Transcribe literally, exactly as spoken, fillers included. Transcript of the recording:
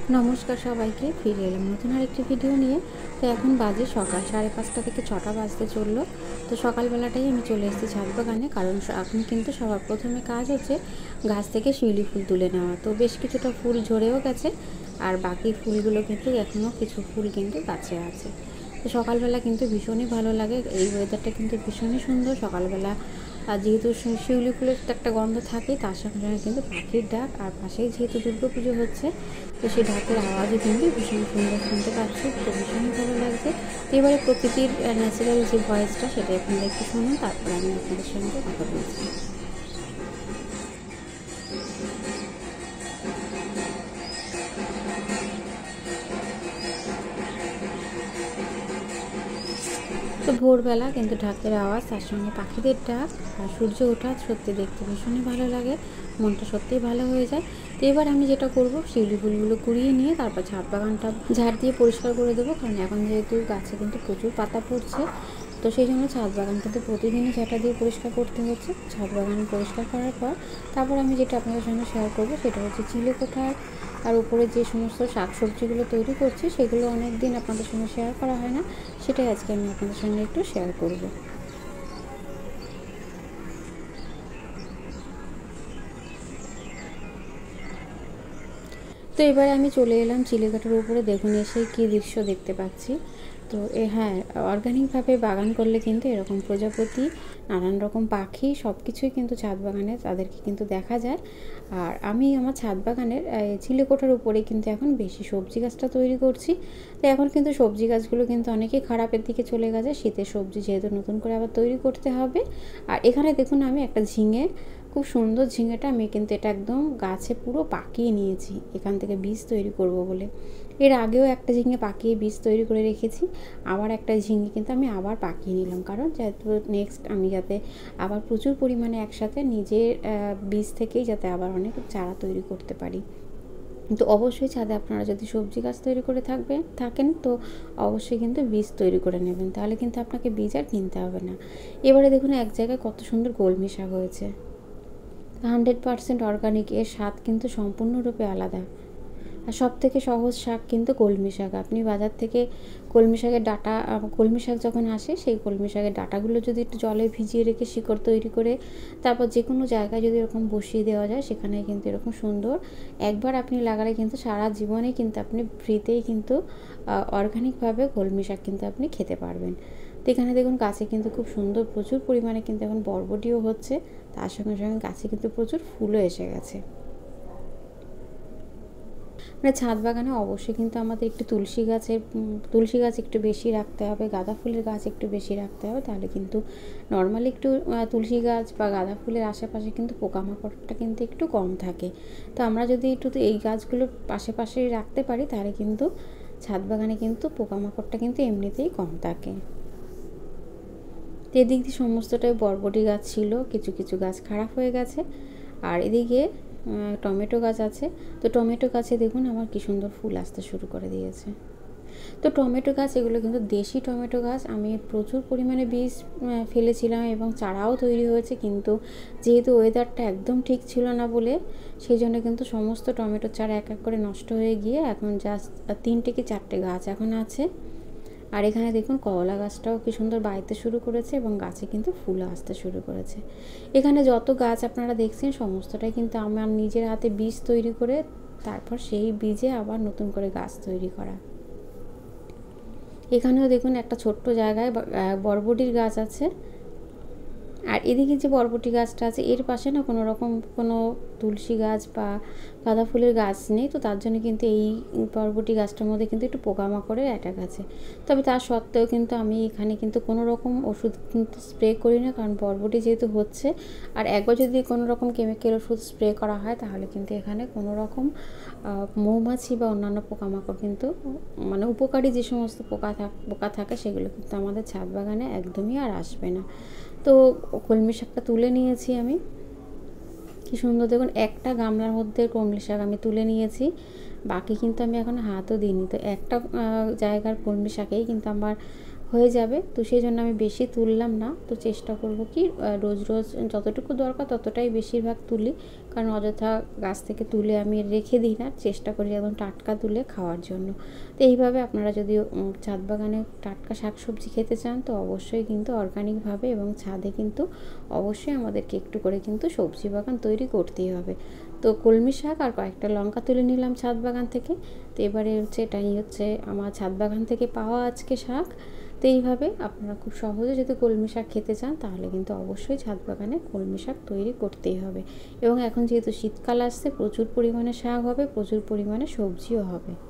নমস্কার সবাইকে, ফিরে এলাম নতুন আরেকটি ভিডিও নিয়ে। তো এখন বাজে সকাল সাড়ে পাঁচটা থেকে ছটা বাজতে চললো। তো সকালবেলাটাই আমি চলে এসেছি ছাদ বাগানে, কারণ এখন কিন্তু সবার প্রথমে কাজ হচ্ছে গাছ থেকে শিউলি ফুল তুলে নেওয়া। তো বেশ কিছুটা ফুল ঝরেও গেছে, আর বাকি ফুলগুলো কিন্তু এখনও কিছু ফুল কিন্তু গাছে আছে। তো সকালবেলা কিন্তু ভীষণই ভালো লাগে, এই ওয়েদারটা কিন্তু ভীষণই সুন্দর সকালবেলা। আর যেহেতু শিউলি ফুলের তো একটা গন্ধ থাকে, তার সঙ্গে সঙ্গে কিন্তু পাখির ডাক, আর পাশেই যেহেতু দুর্গা পুজো হচ্ছে, তো সেই ঢাকের আওয়াজও কিন্তু ভীষণ সুন্দর শুনতে পাচ্ছি, তো ভীষণই ভালো লাগছে। তো এবারে প্রকৃতির ন্যাচারাল যে ভয়েসটা, সেটা আপনারা একটু শুনুন, তারপরে আমি আপনাদের সঙ্গে কথা বলছি। তো ভোরবেলা কিন্তু ঢাকের আওয়াজ, তার সঙ্গে পাখিদের ডাক আর সূর্য ওঠা সত্যি দেখতে ভীষণই ভালো লাগে, মনটা সত্যিই ভালো হয়ে যায়। তো এবার আমি যেটা করব, শিউলি ফুলগুলো কুড়িয়ে নিয়ে তারপর ছাদ বাগানটা ঝাড় দিয়ে পরিষ্কার করে দেবো, কারণ এখন যেহেতু গাছে কিন্তু প্রচুর পাতা পড়ছে, তো সেই জন্য ছাদ বাগান কিন্তু প্রতিদিনই ঝাঁটা দিয়ে পরিষ্কার করতে হচ্ছে। ছাদ বাগান পরিষ্কার করার পর তারপর আমি যেটা আপনাদের সঙ্গে শেয়ার করবো, সেটা হচ্ছে চিলে কোঠার আর উপরে যে সমস্ত শাকসবজিগুলো তৈরি করছি, সেগুলো অনেক দিন আপনাদের সঙ্গে শেয়ার করা হয় না, সেটাই আজকে আমি আপনাদের সঙ্গে একটু শেয়ার করব। তো এবারে আমি চলে এলাম চিলেকাটার উপরে, দেখুন এসে কী দৃশ্য দেখতে পাচ্ছি। তো এ হ্যাঁ, অর্গানিকভাবে বাগান করলে কিন্তু এরকম প্রজাপতি, নানান রকম পাখি সব কিছুই কিন্তু ছাদ বাগানে তাদেরকে কিন্তু দেখা যায়। আর আমি আমার ছাদ বাগানের চিলেকোঠার উপরে কিন্তু এখন বেশি সবজি গাছটা তৈরি করছি। তো এখন কিন্তু সবজি গাছগুলো কিন্তু অনেকেই খারাপের দিকে চলে গেছে, শীতের সবজি যেহেতু নতুন করে আবার তৈরি করতে হবে। আর এখানে দেখুন আমি একটা ঝিঙে, খুব সুন্দর ঝিঙেটা আমি কিন্তু এটা একদম গাছে পুরো পাকিয়ে নিয়েছি এখান থেকে বীজ তৈরি করব বলে। এর আগেও একটা ঝিঙে পাকিয়ে বীজ তৈরি করে রেখেছি, আবার একটা ঝিঙে কিন্তু আমি আবার পাকিয়ে নিলাম, কারণ যেহেতু নেক্সট আমি যাতে আবার প্রচুর পরিমাণে একসাথে নিজের বীজ থেকেই যাতে আবার অনেক চারা তৈরি করতে পারি। তো অবশ্যই ছাদে আপনারা যদি সবজি গাছ তৈরি করে থাকবেন থাকেন তো অবশ্যই কিন্তু বীজ তৈরি করে নেবেন, তাহলে কিন্তু আপনাকে বীজ আর কিনতে হবে না। এবারে দেখুন এক জায়গায় কত সুন্দর কলমি শাক হয়েছে, হান্ড্রেড পারসেন্ট অর্গানিক, এর স্বাদ কিন্তু সম্পূর্ণরূপে আলাদা। আর সব থেকে সহজ শাক কিন্তু কলমি শাক। আপনি বাজার থেকে কলমি শাকের ডাঁটা, কলমি শাক যখন আসে সেই কলমি শাকের ডাঁটাগুলো যদি একটু জলে ভিজিয়ে রেখে শিকড় তৈরি করে তারপর যে কোনো জায়গায় যদি এরকম বসিয়ে দেওয়া যায়, সেখানে কিন্তু এরকম সুন্দর একবার আপনি লাগালে কিন্তু সারা জীবনে কিন্তু আপনি ফ্রিতেই কিন্তু অর্গানিকভাবে কলমি শাক কিন্তু আপনি খেতে পারবেন। তো এখানে দেখুন গাছে কিন্তু খুব সুন্দর প্রচুর পরিমাণে কিন্তু এখন বরবটিও হচ্ছে, তার সঙ্গে সঙ্গে গাছে কিন্তু প্রচুর ফুলও এসে গেছে। মানে ছাদ বাগানে অবশ্যই কিন্তু আমাদের একটু তুলসী গাছের তুলসী গাছ একটু বেশি রাখতে হবে, গাঁদা ফুলের গাছ একটু বেশি রাখতে হবে, তাহলে কিন্তু নর্মালি একটু তুলসী গাছ বা গাঁদা ফুলের আশেপাশে কিন্তু পোকামাকড়টা কিন্তু একটু কম থাকে। তো আমরা যদি একটু এই গাছগুলো পাশে পাশে রাখতে পারি, তাহলে কিন্তু ছাদ বাগানে কিন্তু পোকামাকড়টা কিন্তু এমনিতেই কম থাকে। এদিক দিয়ে সমস্তটাই বরবটি গাছ ছিল, কিছু কিছু গাছ খারাপ হয়ে গেছে। আর এদিকে টমেটো গাছ আছে, তো টমেটো গাছে দেখুন আমার কী সুন্দর ফুল আসতে শুরু করে দিয়েছে। তো টমেটো গাছ এগুলো কিন্তু দেশি টমেটো গাছ, আমি প্রচুর পরিমাণে বীজ ফেলেছিলাম এবং চারাও তৈরি হয়েছে, কিন্তু যেহেতু ওয়েদারটা একদম ঠিক ছিল না বলে সেই জন্য কিন্তু সমস্ত টমেটোর চারা এক এক করে নষ্ট হয়ে গিয়ে এখন জাস্ট তিনটে কি চারটে গাছ এখন আছে। আর এখানে দেখুন করলা গাছটাও কি সুন্দর বাড়তে শুরু করেছে এবং গাছে কিন্তু ফুলও আসতে শুরু করেছে। এখানে যত গাছ আপনারা দেখছেন সমস্তটাই কিন্তু আমার নিজের হাতে বীজ তৈরি করে তারপর সেই বীজে আবার নতুন করে গাছ তৈরি করা। এখানেও দেখুন একটা ছোট্ট জায়গায় বরবটির গাছ আছে, আর এদিকে যে বরবটি গাছটা আছে এর পাশে না কোনো রকম কোনো তুলসী গাছ বা গাঁদা ফুলের গাছ নেই, তো তার জন্য কিন্তু এই বরবটি গাছটার মধ্যে কিন্তু একটু পোকামাকড়ের অ্যাটাক আছে। তবে তার সত্ত্বেও কিন্তু আমি এখানে কিন্তু কোনো রকম ওষুধ কিন্তু স্প্রে করি না, কারণ বরবটি যেহেতু হচ্ছে, আর একবার যদি কোনো রকম কেমিক্যাল ওষুধ স্প্রে করা হয় তাহলে কিন্তু এখানে কোনো রকম মৌমাছি বা অন্যান্য পোকামাকড় কিন্তু মানে উপকারী যে সমস্ত পোকা থাক পোকা থাকে সেগুলো কিন্তু আমাদের ছাদ বাগানে একদমই আর আসবে না। তো কলমি শাকটা তুলে নিয়েছি আমি, কি সুন্দর দেখুন একটা গামলার মধ্যে কলমি শাক আমি তুলে নিয়েছি, বাকি কিন্তু আমি এখন হাতও দিইনি। তো একটা জায়গার কলমি শাকেই কিন্তু আমার হয়ে যাবে। তো সেই জন্য আমি বেশি তুললাম না। তো চেষ্টা করব কি রোজ রোজ যতটুকু দরকার ততটাই বেশিরভাগ তুলি, কারণ অযথা গাছ থেকে তুলে আমি রেখে দিই না, চেষ্টা করি একদম টাটকা তুলে খাওয়ার জন্য। তো এইভাবে আপনারা যদি ছাদ বাগানে টাটকা শাকসবজি খেতে চান তো অবশ্যই কিন্তু অর্গানিকভাবে এবং ছাদে কিন্তু অবশ্যই আমাদেরকে একটু করে কিন্তু সবজি বাগান তৈরি করতেই হবে। তো কলমি শাক আর কয়েকটা লঙ্কা তুলে নিলাম ছাদ বাগান থেকে। তো এবারে হচ্ছে এটাই হচ্ছে আমার ছাদ বাগান থেকে পাওয়া আজকে শাক। তো এইভাবে আপনারা খুব সহজে যদি কলমি শাক খেতে চান তাহলে কিন্তু অবশ্যই ছাদ বাগানে কলমি শাক তৈরি করতেই হবে। এবং এখন যেহেতু শীতকাল আসছে প্রচুর পরিমাণে শাক হবে, প্রচুর পরিমাণে সবজিও হবে।